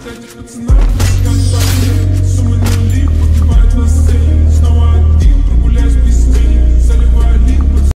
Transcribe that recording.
Кстати, пацанам искать парней. Сумма нули погибает на